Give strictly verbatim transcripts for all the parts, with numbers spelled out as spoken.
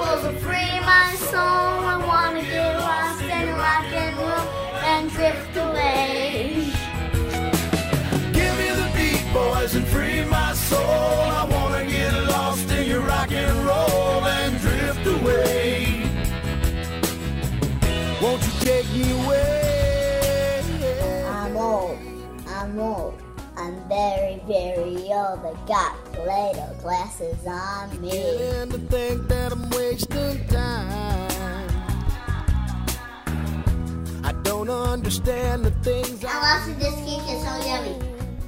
Beatles will free my soul. I wanna get lost in rock and roll and drift away. Give me the beat, boys, and free my soul. I wanna get lost in your rock and roll and drift away. Won't you take me away? I'm old, I'm old, I'm very, very old. I got Play-Doh glasses on me. And to think that I'm wasting time. I don't understand the things I love this cake, it's so yummy.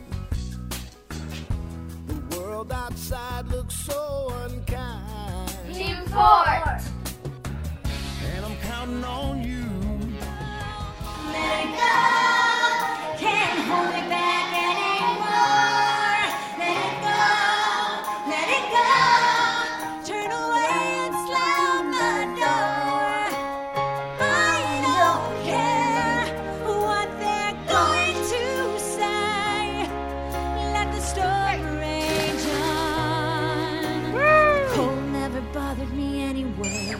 The world outside looks so unkind. Team Fort! And I'm counting on you. Let it go, can't hold it back anymore. Let it go, let it go. Turn away and slam the door. I don't care what they're going to say. Let the storm rage on. Cold never bothered me anyway.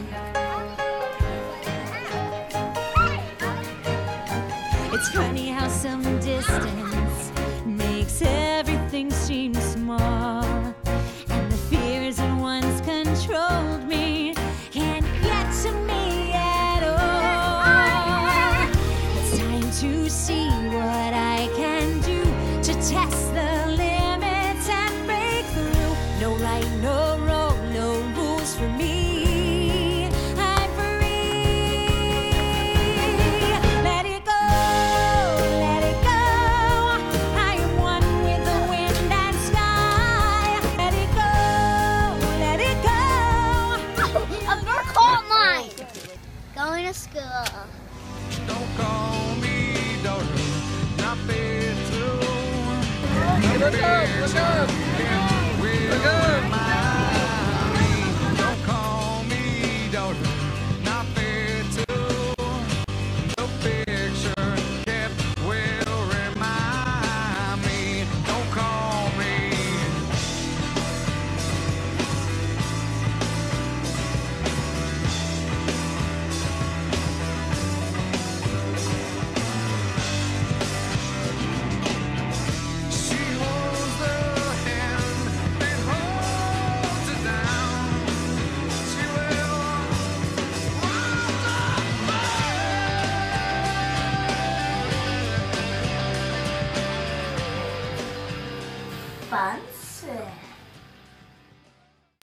It's funny how some distance makes everything seem small. And the fears that once controlled me can't get to me at all. It's time to see what I can do to test the limits and break through. No right, no wrong, no rules for me. Going to school. Don't call me, don't you? Not fair to. Look up, look up.